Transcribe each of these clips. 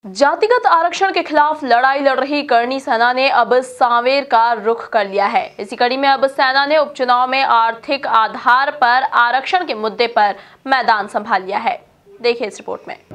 जातिगत आरक्षण के खिलाफ लड़ाई लड़ रही करणी सेना ने अब सांवेर का रुख कर लिया है। इसी कड़ी में अब सेना ने उपचुनाव में आर्थिक आधार पर आरक्षण के मुद्दे पर मैदान संभाल लिया है। देखिए इस रिपोर्ट में।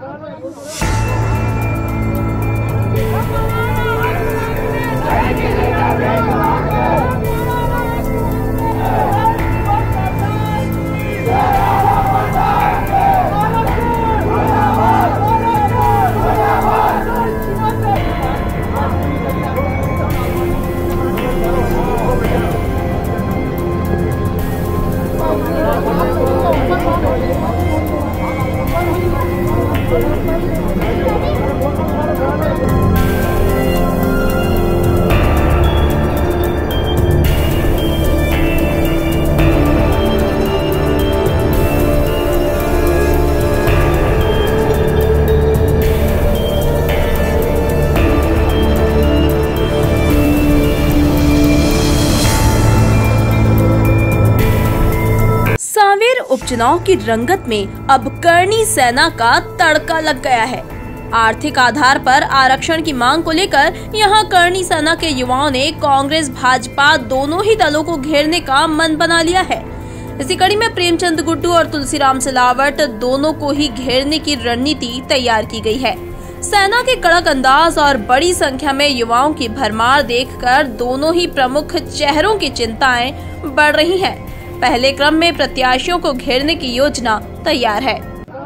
सांवेर उपचुनाव की रंगत में अब करणी सेना का तड़का लग गया है। आर्थिक आधार पर आरक्षण की मांग को लेकर यहां करणी सेना के युवाओं ने कांग्रेस भाजपा दोनों ही दलों को घेरने का मन बना लिया है। इसी कड़ी में प्रेमचंद गुड्डू और तुलसीराम सिलावट दोनों को ही घेरने की रणनीति तैयार की गई है। सेना के कड़क अंदाज और बड़ी संख्या में युवाओं की भरमार देखकर दोनों ही प्रमुख चेहरों की चिंताएं बढ़ रही हैं। पहले क्रम में प्रत्याशियों को घेरने की योजना तैयार है।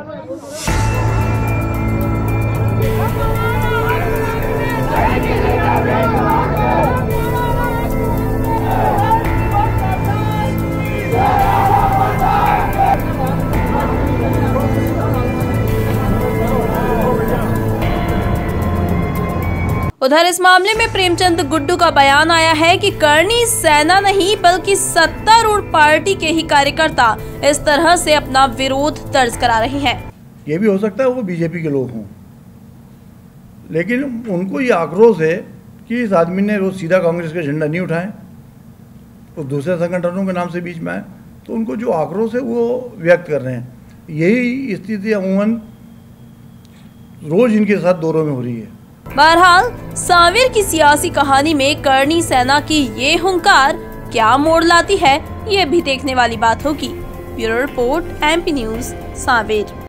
उधर इस मामले में प्रेमचंद गुड्डू का बयान आया है कि करणी सेना नहीं बल्कि सत्तारूढ़ पार्टी के ही कार्यकर्ता इस तरह से अपना विरोध दर्ज करा रहे हैं। ये भी हो सकता है वो बीजेपी के लोग हों, लेकिन उनको ये आक्रोश है कि इस आदमी ने रोज सीधा कांग्रेस का झंडा नहीं उठाए, तो दूसरे संगठनों के नाम से बीच में आए, तो उनको जो आक्रोश है वो व्यक्त कर रहे हैं। यही स्थिति अमूमन रोज इनके साथ दौरों में हो रही है। बहरहाल सांवेर की सियासी कहानी में करणी सेना की ये हुंकार क्या मोड़ लाती है, ये भी देखने वाली बात होगी। Bureau report, MP news, Sanwer.